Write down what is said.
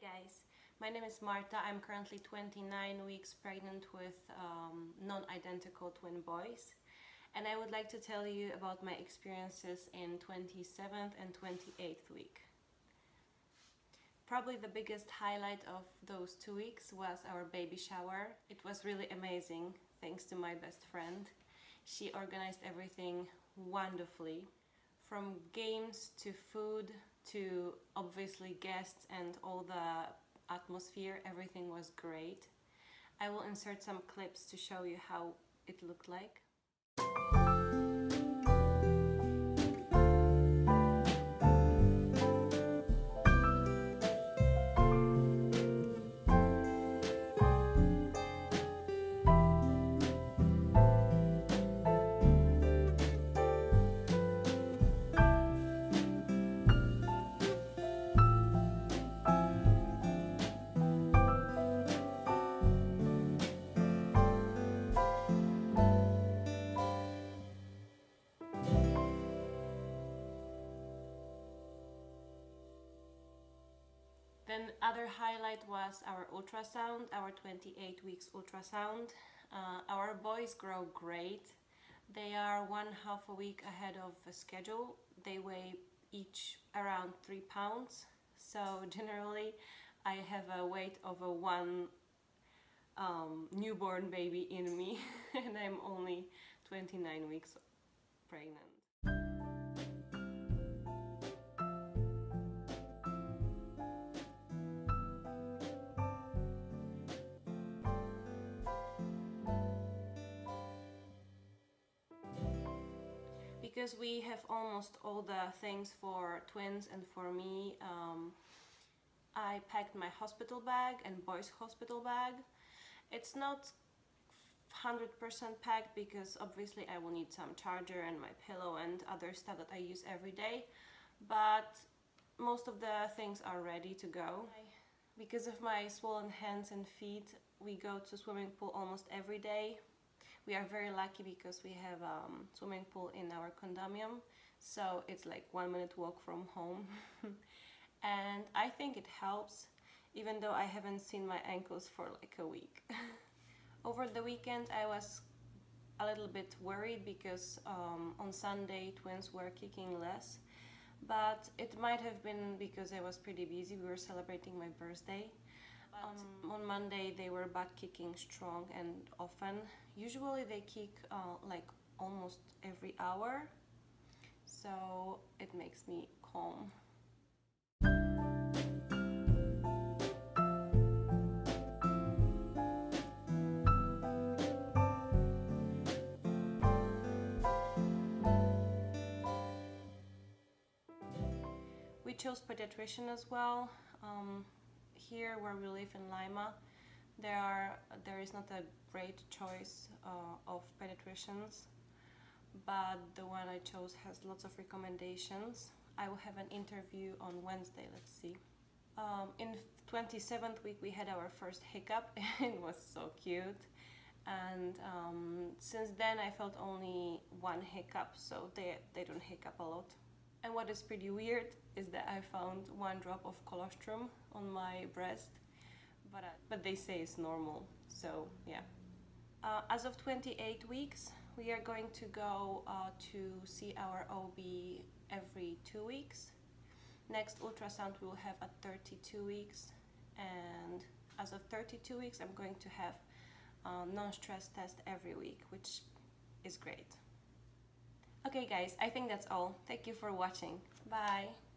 guys, my name is Marta. I'm currently 29 weeks pregnant with non-identical twin boys, and I would like to tell you about my experiences in 27th and 28th week. Probably the biggest highlight of those 2 weeks was our baby shower. It was really amazing, thanks to my best friend. She organized everything wonderfully. From games to food to obviously guests and all the atmosphere, everything was great. I will insert some clips to show you how it looked like. Then other highlight was our ultrasound, our 28 weeks ultrasound. Our boys grow great. They are 1/2 a week ahead of schedule. They weigh each around 3 pounds. So generally I have a weight of a one newborn baby in me and I'm only 29 weeks pregnant. Because we have almost all the things for twins and for me, I packed my hospital bag and boys' hospital bag. It's not 100% packed because obviously I will need some charger and my pillow and other stuff that I use every day, but most of the things are ready to go. Because of my swollen hands and feet, we go to swimming pool almost every day. We are very lucky because we have a swimming pool in our condominium, so it's like 1 minute walk from home. And I think it helps, even though I haven't seen my ankles for like a week. Over the weekend I was a little bit worried because on Sunday twins were kicking less, but it might have been because I was pretty busy. We were celebrating my birthday. On Monday they were butt kicking strong and often. Usually they kick like almost every hour, so it makes me calm. We chose pediatrician as well. Here where we live in Lima, there is not a great choice of pediatricians, but the one I chose has lots of recommendations. I will have an interview on Wednesday, let's see. In 27th week we had our first hiccup. It was so cute, and since then I felt only one hiccup, so they don't hiccup a lot. And what is pretty weird is that I found 1 drop of colostrum on my breast, but they say it's normal, so yeah. As of 28 weeks, we are going to go to see our OB every 2 weeks. Next ultrasound we will have at 32 weeks, and as of 32 weeks I'm going to have a non-stress test every week, which is great. Okay guys, I think that's all. Thank you for watching. Bye!